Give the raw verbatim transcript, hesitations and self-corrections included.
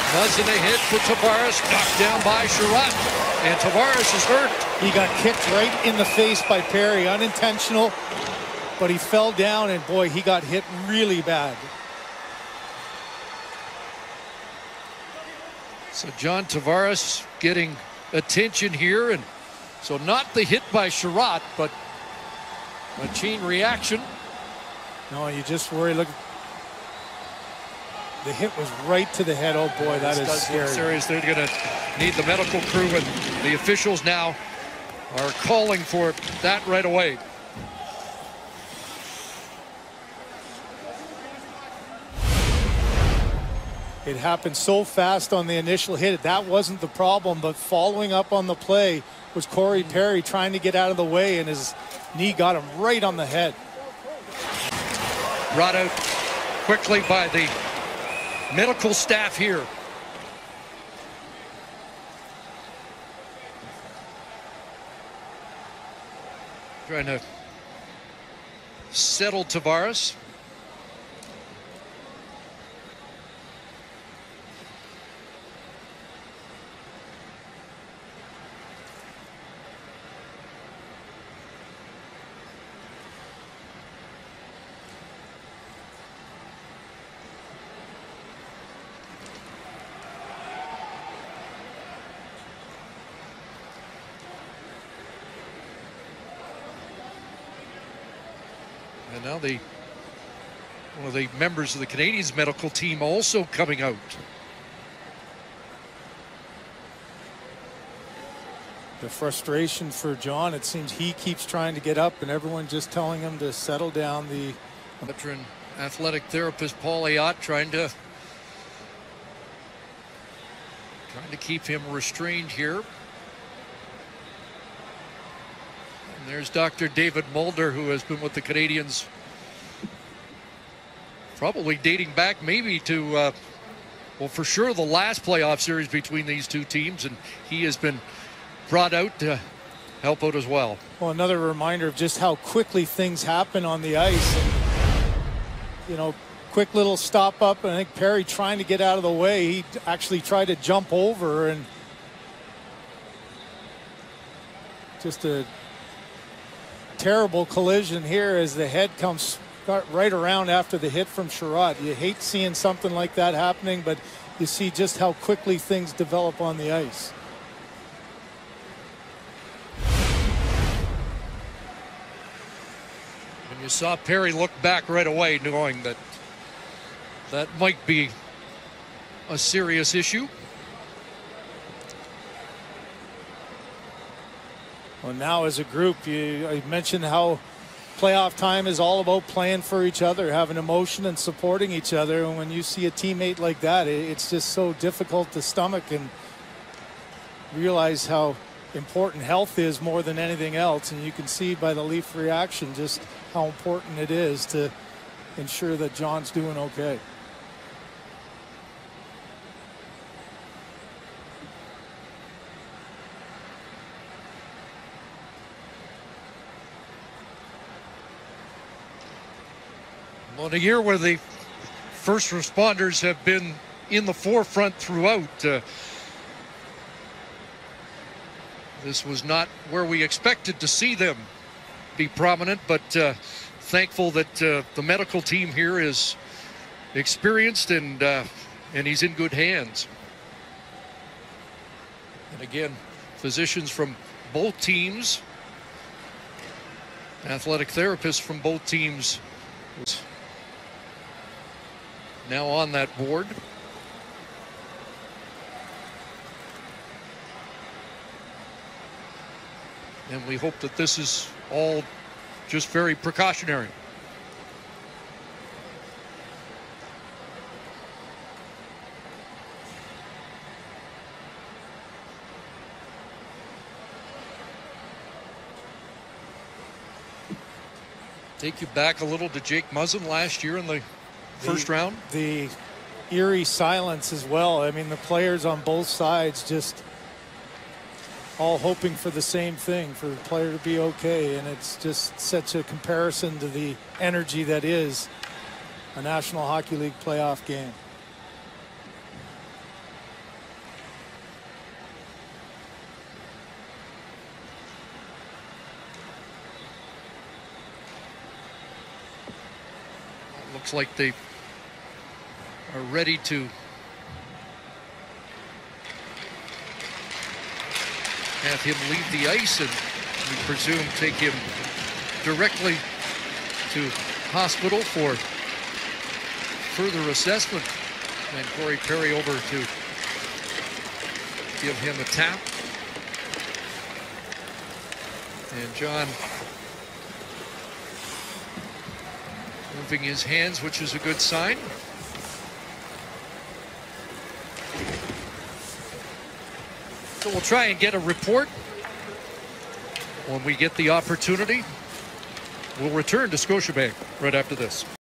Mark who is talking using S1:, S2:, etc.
S1: Muzzin a hit for Tavares, knocked down by Sherratt, and Tavares is hurt.
S2: He got kicked right in the face by Perry, unintentional, but he fell down, and boy, he got hit really bad.
S1: So John Tavares getting attention here, and so not the hit by Sherratt, but a chain reaction.
S2: No, you just worry. Look, the hit was right to the head. Oh boy, that is scary.
S1: Serious. They're going to need the medical crew, and the officials now are calling for that right away.
S2: It happened so fast on the initial hit. That wasn't the problem, but following up on the play was Corey Perry trying to get out of the way, and his knee got him right on the head.
S1: Brought out quickly by the medical staff here. Trying to settle Tavares. And now the one of the members of the Canadiens medical team also coming out.
S2: The frustration for John, it seems he keeps trying to get up and everyone just telling him to settle down. The
S1: veteran athletic therapist Paul Ayotte trying to trying to keep him restrained here. And there's Doctor David Mulder, who has been with the Canadiens probably dating back maybe to uh, well, for sure the last playoff series between these two teams, and he has been brought out to help out as well.
S2: Well, another reminder of just how quickly things happen on the ice. And, you know, quick little stop up, and I think Perry trying to get out of the way. He actually tried to jump over, and just a terrible collision here as the head comes right around after the hit from Sherratt. You hate seeing something like that happening, but you see just how quickly things develop on the ice.
S1: And you saw Perry look back right away, knowing that that might be a serious issue.
S2: Well, now as a group, you I mentioned how playoff time is all about playing for each other, having emotion and supporting each other. And when you see a teammate like that, it's just so difficult to stomach and realize how important health is more than anything else. And you can see by the Leaf reaction just how important it is to ensure that John's doing okay.
S1: Well, in a year where the first responders have been in the forefront throughout, uh, this was not where we expected to see them be prominent, but uh, thankful that uh, the medical team here is experienced and uh, and he's in good hands. And again, physicians from both teams, athletic therapists from both teams now on that board. And we hope that this is all just very precautionary. Take you back a little to Jake Muzzin last year in the first
S2: the,
S1: round.
S2: The eerie silence as well. I mean, the players on both sides just all hoping for the same thing, for the player to be okay. And it's just such a comparison to the energy that is a National Hockey League playoff game.
S1: Looks like they are ready to have him leave the ice, and we presume take him directly to hospital for further assessment. And Corey Perry over to give him a tap. And John moving his hands, which is a good sign. So we'll try and get a report when we get the opportunity. We'll return to Scotiabank right after this.